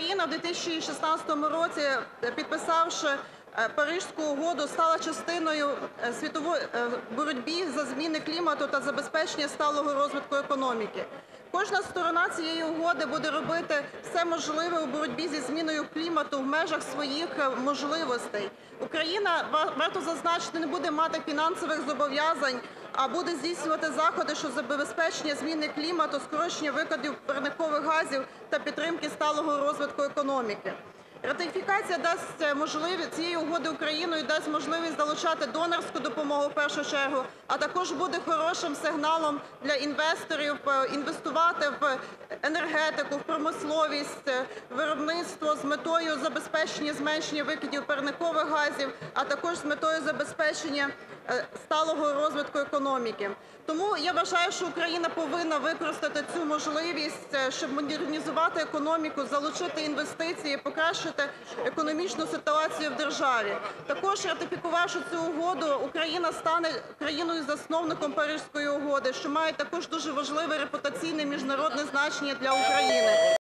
Україна в 2016 році, підписавши Паризьку угоду, стала частиною світової боротьби за зміни клімату та забезпечення сталого розвитку економіки. Кожна сторона цієї угоди буде робити все можливе у боротьбі зі зміною клімату в межах своїх можливостей. Україна, варто зазначити, не буде мати фінансових зобов'язань, а буде здійснювати заходи щодо забезпечення зміни клімату, скорочення викидів парникових газів та підтримки сталого розвитку економіки. Ратифікація цієї угоди Україною дасть можливість залучати донорську допомогу в першу чергу, а також буде хорошим сигналом для інвесторів інвестувати в енергетику, в промисловість, виробництво з метою забезпечення зменшення викидів парникових газів, а також з метою забезпечення сталого розвитку економіки. Тому я вважаю, що Україна повинна використати цю можливість, щоб модернізувати економіку, залучити інвестиції, покращити економічну ситуацію в державі. Також, ратифікувавши цю угоду, Україна стане країною-засновником Паризької угоди, що має також дуже важливе репутаційне міжнародне значення для України.